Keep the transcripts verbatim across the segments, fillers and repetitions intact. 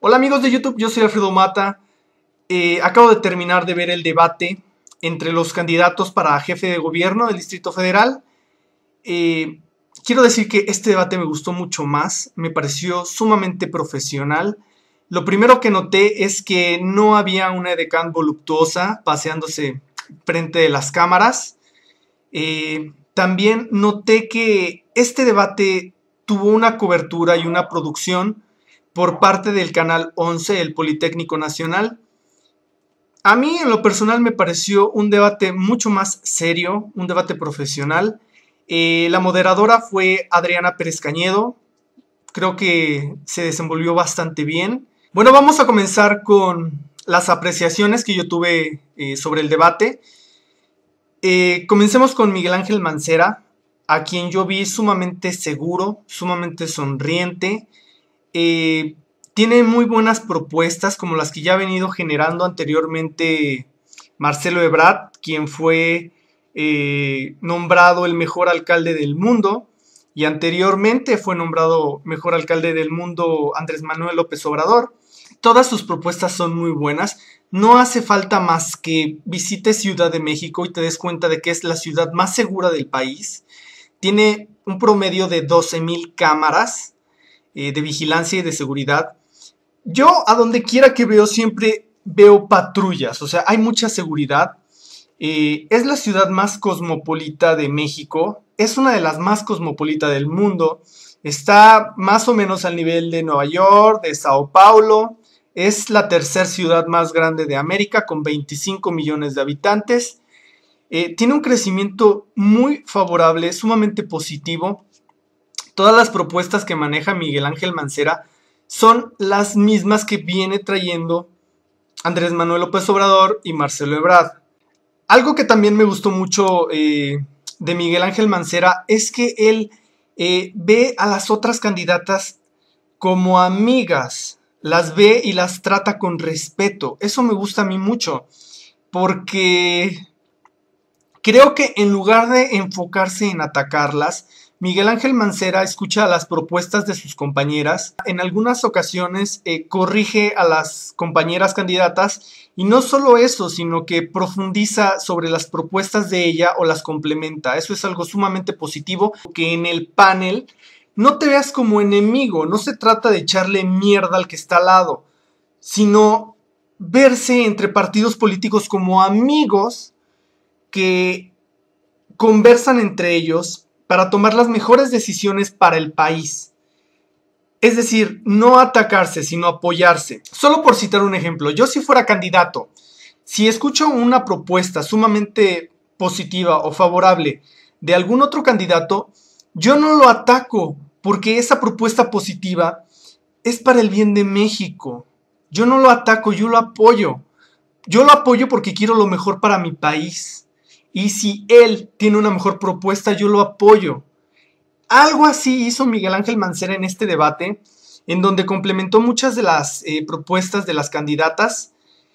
Hola amigos de YouTube, yo soy Alfredo Mata. Eh, acabo de terminar de ver el debate entre los candidatos para jefe de gobierno del Distrito Federal. Eh, quiero decir que este debate me gustó mucho más, me pareció sumamente profesional. Lo primero que noté es que no había una edecán voluptuosa paseándose frente de las cámaras. Eh, también noté que este debate tuvo una cobertura y una producción por parte del Canal once, el Politécnico Nacional. A mí en lo personal me pareció un debate mucho más serio, un debate profesional. Eh, la moderadora fue Adriana Pérez Cañedo, creo que se desenvolvió bastante bien. Bueno, vamos a comenzar con las apreciaciones que yo tuve eh, sobre el debate. Eh, comencemos con Miguel Ángel Mancera, a quien yo vi sumamente seguro, sumamente sonriente. Eh, tiene muy buenas propuestas como las que ya ha venido generando anteriormente Marcelo Ebrard, quien fue eh, nombrado el mejor alcalde del mundo, y anteriormente fue nombrado mejor alcalde del mundo Andrés Manuel López Obrador. Todas sus propuestas son muy buenas. No hace falta más que visites Ciudad de México y te des cuenta de que es la ciudad más segura del país. Tiene un promedio de doce mil cámaras eh, de vigilancia y de seguridad. Yo a donde quiera que veo siempre veo patrullas, o sea, hay mucha seguridad. Eh, es la ciudad más cosmopolita de México, es una de las más cosmopolitas del mundo. Está más o menos al nivel de Nueva York, de Sao Paulo. Es la tercera ciudad más grande de América con veinticinco millones de habitantes. Eh, tiene un crecimiento muy favorable, sumamente positivo. Todas las propuestas que maneja Miguel Ángel Mancera son las mismas que viene trayendo Andrés Manuel López Obrador y Marcelo Ebrard. Algo que también me gustó mucho eh, de Miguel Ángel Mancera es que él eh, ve a las otras candidatas como amigas, las ve y las trata con respeto. Eso me gusta a mí mucho, porque creo que en lugar de enfocarse en atacarlas, Miguel Ángel Mancera escucha las propuestas de sus compañeras. En algunas ocasiones eh, corrige a las compañeras candidatas, y no solo eso, sino que profundiza sobre las propuestas de ella o las complementa. Eso es algo sumamente positivo, que en el panel no te veas como enemigo. No se trata de echarle mierda al que está al lado, sino verse entre partidos políticos como amigos que conversan entre ellos para tomar las mejores decisiones para el país. Es decir, no atacarse, sino apoyarse. Solo por citar un ejemplo, yo si fuera candidato, si escucho una propuesta sumamente positiva o favorable de algún otro candidato, yo no lo ataco, porque esa propuesta positiva es para el bien de México. Yo no lo ataco, yo lo apoyo. Yo lo apoyo porque quiero lo mejor para mi país. Y si él tiene una mejor propuesta, yo lo apoyo. Algo así hizo Miguel Ángel Mancera en este debate, en donde complementó muchas de las eh, propuestas de las candidatas.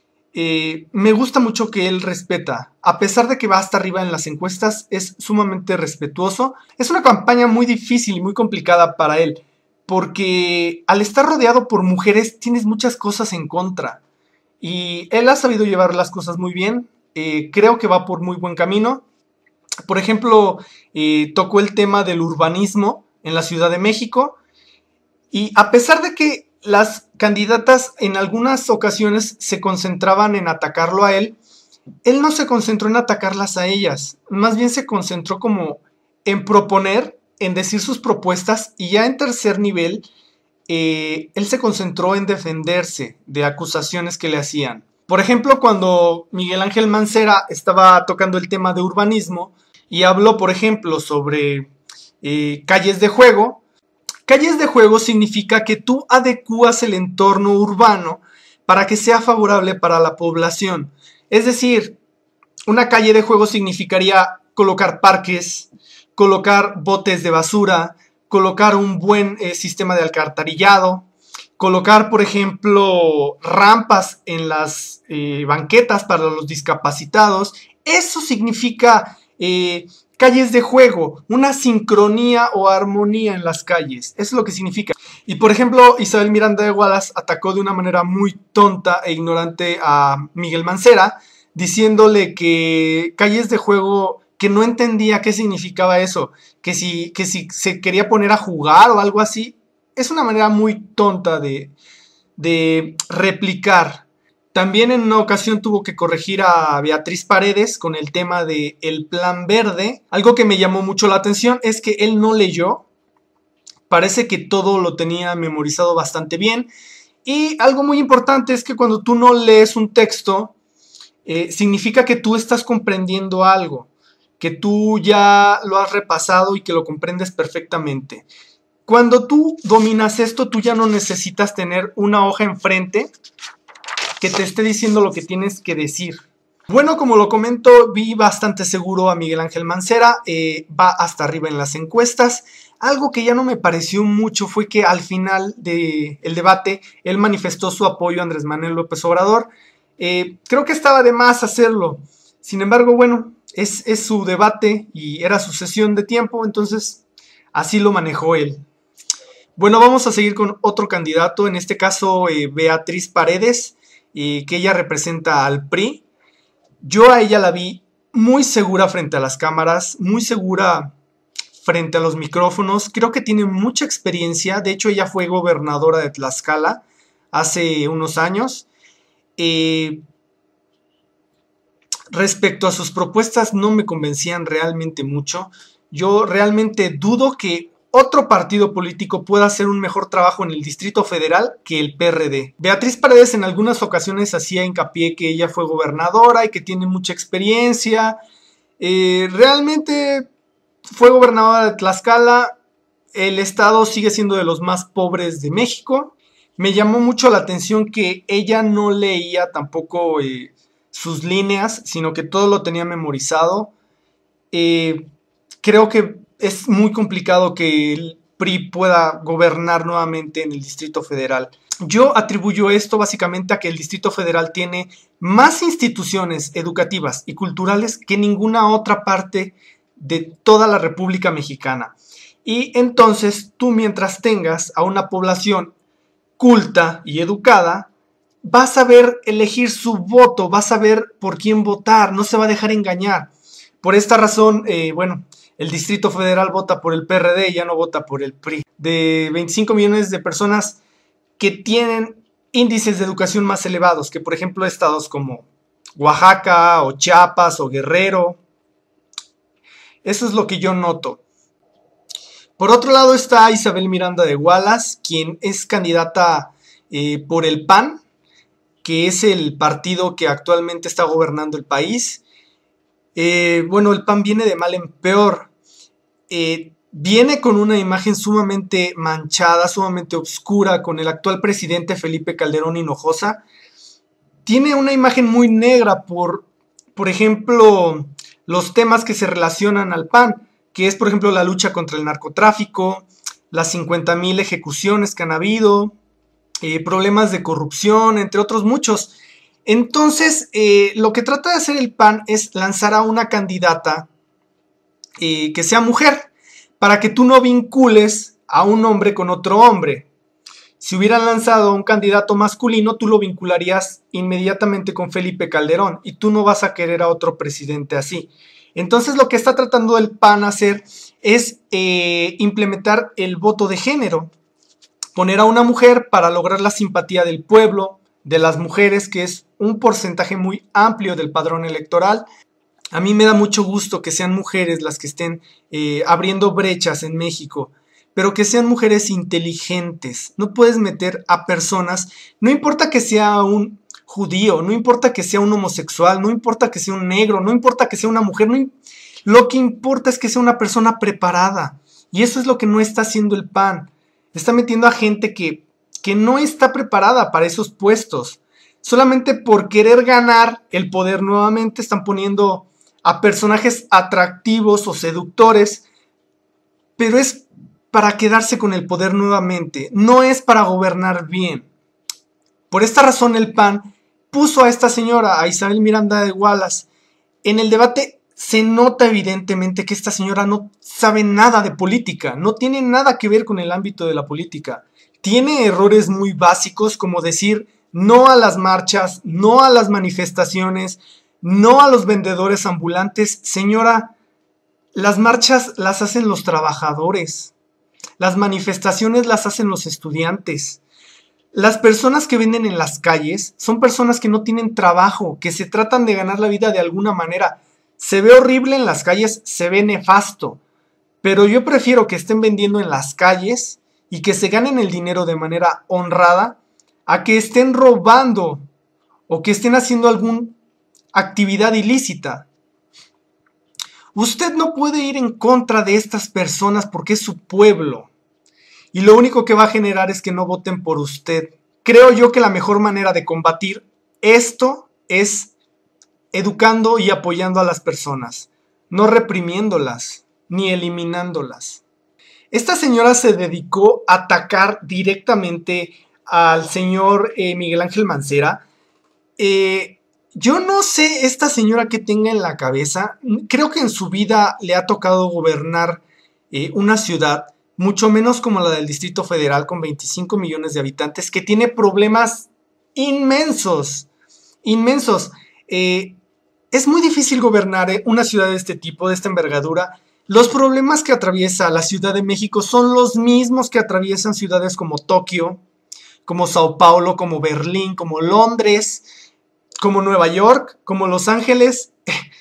Eh, me gusta mucho que él respeta. A pesar de que va hasta arriba en las encuestas, es sumamente respetuoso. Es una campaña muy difícil y muy complicada para él, porque al estar rodeado por mujeres tienes muchas cosas en contra. Y él ha sabido llevar las cosas muy bien. Eh, creo que va por muy buen camino. Por ejemplo, eh, tocó el tema del urbanismo en la Ciudad de México. Y a pesar de que las candidatas en algunas ocasiones se concentraban en atacarlo a él, él no se concentró en atacarlas a ellas. Más bien se concentró como en proponer, en decir sus propuestas, y ya en tercer nivel, eh, él se concentró en defenderse de acusaciones que le hacían. Por ejemplo, cuando Miguel Ángel Mancera estaba tocando el tema de urbanismo y habló, por ejemplo, sobre eh, calles de juego. Calles de juego significa que tú adecuas el entorno urbano para que sea favorable para la población. Es decir, una calle de juego significaría colocar parques, colocar botes de basura, colocar un buen eh, sistema de alcantarillado, colocar, por ejemplo, rampas en las eh, banquetas para los discapacitados. Eso significa eh, calles de juego, una sincronía o armonía en las calles. Eso es lo que significa. Y por ejemplo, Isabel Miranda de Wallace atacó de una manera muy tonta e ignorante a Miguel Mancera, diciéndole que calles de juego, que no entendía qué significaba eso, que si, que si se quería poner a jugar o algo así. Es una manera muy tonta de, de replicar. También en una ocasión tuvo que corregir a Beatriz Paredes con el tema de el Plan Verde. Algo que me llamó mucho la atención es que él no leyó. Parece que todo lo tenía memorizado bastante bien. Y algo muy importante es que cuando tú no lees un texto, eh, significa que tú estás comprendiendo algo, que tú ya lo has repasado y que lo comprendes perfectamente. Cuando tú dominas esto, tú ya no necesitas tener una hoja enfrente que te esté diciendo lo que tienes que decir. Bueno, como lo comento, vi bastante seguro a Miguel Ángel Mancera, eh, va hasta arriba en las encuestas. Algo que ya no me pareció mucho fue que al final del debate él manifestó su apoyo a Andrés Manuel López Obrador. Eh, creo que estaba de más hacerlo. Sin embargo, bueno, es, es su debate y era su sesión de tiempo, entonces así lo manejó él. Bueno, vamos a seguir con otro candidato, en este caso eh, Beatriz Paredes, eh, que ella representa al P R I. Yo a ella la vi muy segura frente a las cámaras, muy segura frente a los micrófonos. Creo que tiene mucha experiencia. De hecho, ella fue gobernadora de Tlaxcala hace unos años. Eh, respecto a sus propuestas, no me convencían realmente mucho. Yo realmente dudo que otro partido político pueda hacer un mejor trabajo en el Distrito Federal que el P R D. Beatriz Paredes en algunas ocasiones hacía hincapié que ella fue gobernadora y que tiene mucha experiencia. Eh, realmente fue gobernadora de Tlaxcala. El estado sigue siendo de los más pobres de México. Me llamó mucho la atención que ella no leía tampoco eh, sus líneas, sino que todo lo tenía memorizado. Eh, creo que es muy complicado que el P R I pueda gobernar nuevamente en el Distrito Federal. Yo atribuyo esto básicamente a que el Distrito Federal tiene más instituciones educativas y culturales que ninguna otra parte de toda la República Mexicana. Y entonces tú, mientras tengas a una población culta y educada, vas a saber elegir su voto, vas a saber por quién votar, no se va a dejar engañar. Por esta razón, eh, bueno, el Distrito Federal vota por el P R D y ya no vota por el P R I. De veinticinco millones de personas que tienen índices de educación más elevados que, por ejemplo, estados como Oaxaca o Chiapas o Guerrero. Eso es lo que yo noto. Por otro lado está Isabel Miranda de Wallace, quien es candidata eh, por el P A N, que es el partido que actualmente está gobernando el país. Eh, bueno, el P A N viene de mal en peor. Eh, viene con una imagen sumamente manchada, sumamente oscura, con el actual presidente Felipe Calderón Hinojosa. Tiene una imagen muy negra por, por ejemplo, los temas que se relacionan al P A N, que es, por ejemplo, la lucha contra el narcotráfico, las cincuenta mil ejecuciones que han habido, eh, problemas de corrupción, entre otros muchos. Entonces, eh, lo que trata de hacer el P A N es lanzar a una candidata eh, que sea mujer, para que tú no vincules a un hombre con otro hombre. Si hubieran lanzado a un candidato masculino, tú lo vincularías inmediatamente con Felipe Calderón y tú no vas a querer a otro presidente así. Entonces lo que está tratando el P A N hacer es eh, implementar el voto de género, poner a una mujer para lograr la simpatía del pueblo, de las mujeres, que es un porcentaje muy amplio del padrón electoral. A mí me da mucho gusto que sean mujeres las que estén eh, abriendo brechas en México, pero que sean mujeres inteligentes. No puedes meter a personas, no importa que sea un judío, no importa que sea un homosexual, no importa que sea un negro, no importa que sea una mujer, no, lo que importa es que sea una persona preparada. Y eso es lo que no está haciendo el P A N. Está metiendo a gente que, que no está preparada para esos puestos. Solamente por querer ganar el poder nuevamente están poniendo a personajes atractivos o seductores, pero es para quedarse con el poder nuevamente, no es para gobernar bien. Por esta razón el P A N puso a esta señora, a Isabel Miranda de Wallace, en el debate se nota evidentemente que esta señora no sabe nada de política, no tiene nada que ver con el ámbito de la política. Tiene errores muy básicos como decir no a las marchas, no a las manifestaciones, no a los vendedores ambulantes. Señora, las marchas las hacen los trabajadores, las manifestaciones las hacen los estudiantes. Las personas que venden en las calles son personas que no tienen trabajo, que se tratan de ganar la vida de alguna manera. Se ve horrible en las calles, se ve nefasto, pero yo prefiero que estén vendiendo en las calles y que se ganen el dinero de manera honrada a que estén robando o que estén haciendo alguna actividad ilícita. Usted no puede ir en contra de estas personas porque es su pueblo y lo único que va a generar es que no voten por usted. Creo yo que la mejor manera de combatir esto es educando y apoyando a las personas, no reprimiéndolas ni eliminándolas. Esta señora se dedicó a atacar directamente al señor eh, Miguel Ángel Mancera. Eh, yo no sé esta señora qué tenga en la cabeza. Creo que en su vida le ha tocado gobernar eh, una ciudad, mucho menos como la del Distrito Federal con veinticinco millones de habitantes, que tiene problemas inmensos, inmensos. Eh, es muy difícil gobernar eh, una ciudad de este tipo, de esta envergadura. Los problemas que atraviesa la Ciudad de México son los mismos que atraviesan ciudades como Tokio, como Sao Paulo, como Berlín, como Londres, como Nueva York, como Los Ángeles.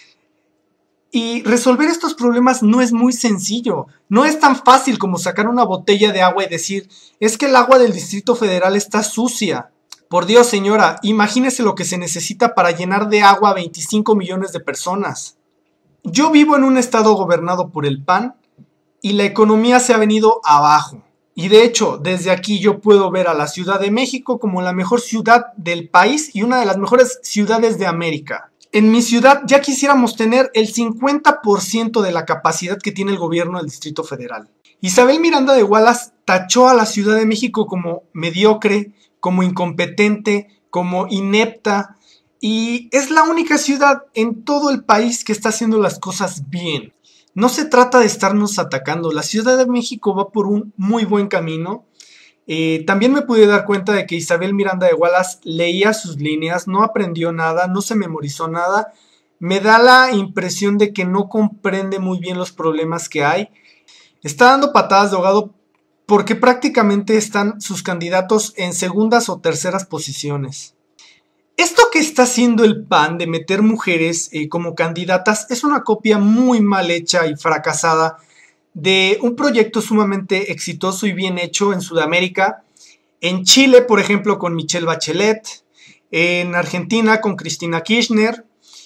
Y resolver estos problemas no es muy sencillo. No es tan fácil como sacar una botella de agua y decir, es que el agua del Distrito Federal está sucia. Por Dios, señora, imagínese lo que se necesita para llenar de agua a veinticinco millones de personas. Yo vivo en un estado gobernado por el P A N y la economía se ha venido abajo. Y de hecho, desde aquí yo puedo ver a la Ciudad de México como la mejor ciudad del país y una de las mejores ciudades de América. En mi ciudad ya quisiéramos tener el cincuenta por ciento de la capacidad que tiene el gobierno del Distrito Federal. Isabel Miranda de Wallace tachó a la Ciudad de México como mediocre, como incompetente, como inepta, y es la única ciudad en todo el país que está haciendo las cosas bien. No se trata de estarnos atacando, la Ciudad de México va por un muy buen camino. Eh, también me pude dar cuenta de que Isabel Miranda de Wallace leía sus líneas, no aprendió nada, no se memorizó nada. Me da la impresión de que no comprende muy bien los problemas que hay. Está dando patadas de ahogado porque prácticamente están sus candidatos en segundas o terceras posiciones. Esto que está haciendo el P A N de meter mujeres eh, como candidatas es una copia muy mal hecha y fracasada de un proyecto sumamente exitoso y bien hecho en Sudamérica, en Chile, por ejemplo, con Michelle Bachelet, en Argentina con Cristina Kirchner,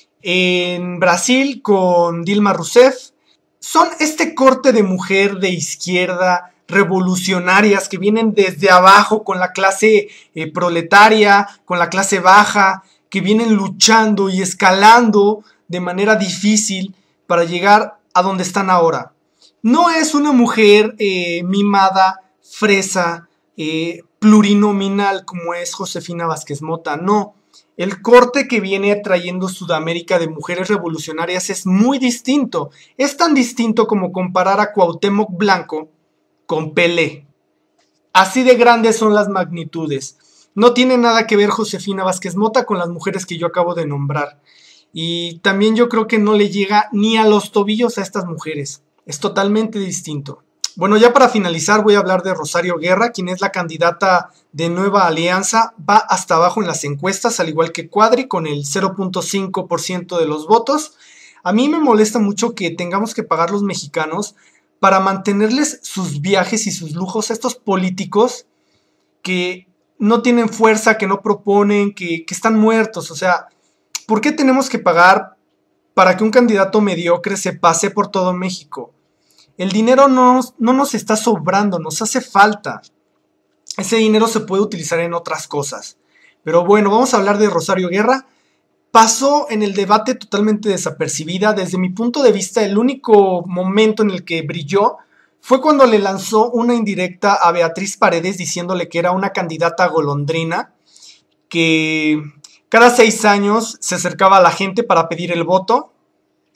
en Brasil con Dilma Rousseff. Son este corte de mujer de izquierda, revolucionarias, que vienen desde abajo con la clase eh, proletaria, con la clase baja, que vienen luchando y escalando de manera difícil para llegar a donde están ahora. No es una mujer eh, mimada, fresa, eh, plurinominal como es Josefina Vázquez Mota, no. El corte que viene trayendo Sudamérica de mujeres revolucionarias es muy distinto. Es tan distinto como comparar a Cuauhtémoc Blanco con Pelé. Así de grandes son las magnitudes. No tiene nada que ver Josefina Vázquez Mota con las mujeres que yo acabo de nombrar. Y también yo creo que no le llega ni a los tobillos a estas mujeres. Es totalmente distinto. Bueno, ya para finalizar voy a hablar de Rosario Guerra, quien es la candidata de Nueva Alianza. Va hasta abajo en las encuestas, al igual que Cuadri, con el cero punto cinco por ciento de los votos. A mí me molesta mucho que tengamos que pagar los mexicanos para mantenerles sus viajes y sus lujos a estos políticos que no tienen fuerza, que no proponen, que, que están muertos. O sea, ¿por qué tenemos que pagar para que un candidato mediocre se pase por todo México? El dinero no, no nos está sobrando, nos hace falta. Ese dinero se puede utilizar en otras cosas. Pero bueno, vamos a hablar de Rosario Guerra. Pasó en el debate totalmente desapercibida. Desde mi punto de vista, el único momento en el que brilló fue cuando le lanzó una indirecta a Beatriz Paredes diciéndole que era una candidata golondrina, que cada seis años se acercaba a la gente para pedir el voto.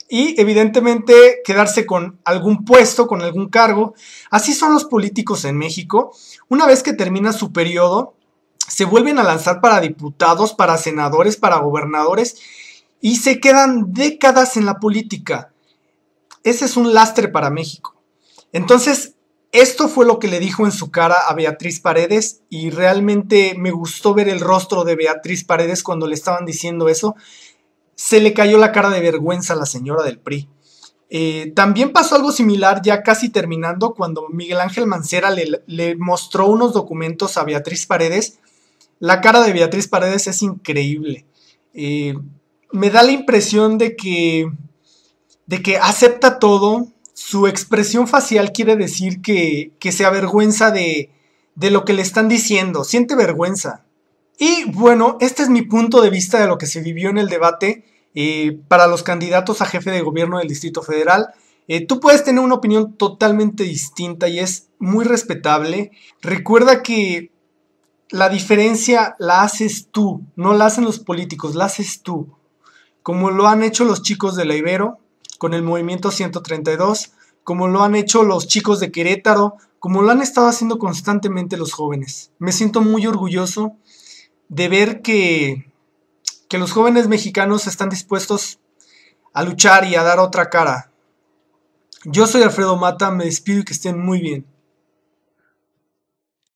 y evidentemente quedarse con algún puesto, con algún cargo. Así son los políticos en México. Una vez que termina su periodo, se vuelven a lanzar para diputados, para senadores, para gobernadores y se quedan décadas en la política. Ese es un lastre para México. Entonces, esto fue lo que le dijo en su cara a Beatriz Paredes y realmente me gustó ver el rostro de Beatriz Paredes cuando le estaban diciendo eso. Se le cayó la cara de vergüenza a la señora del P R I. Eh, también pasó algo similar ya casi terminando cuando Miguel Ángel Mancera le, le mostró unos documentos a Beatriz Paredes. La cara de Beatriz Paredes es increíble. Eh, me da la impresión de que, de que acepta todo. Su expresión facial quiere decir que, que se avergüenza de, de lo que le están diciendo. Siente vergüenza. Y bueno, este es mi punto de vista de lo que se vivió en el debate eh, para los candidatos a jefe de gobierno del Distrito Federal. Eh, tú puedes tener una opinión totalmente distinta y es muy respetable. Recuerda que la diferencia la haces tú, no la hacen los políticos, la haces tú. Como lo han hecho los chicos de la Ibero con el movimiento ciento treinta y dos, como lo han hecho los chicos de Querétaro, como lo han estado haciendo constantemente los jóvenes. Me siento muy orgulloso de ver que, que los jóvenes mexicanos están dispuestos a luchar y a dar otra cara. Yo soy Alfredo Mata, me despido y que estén muy bien.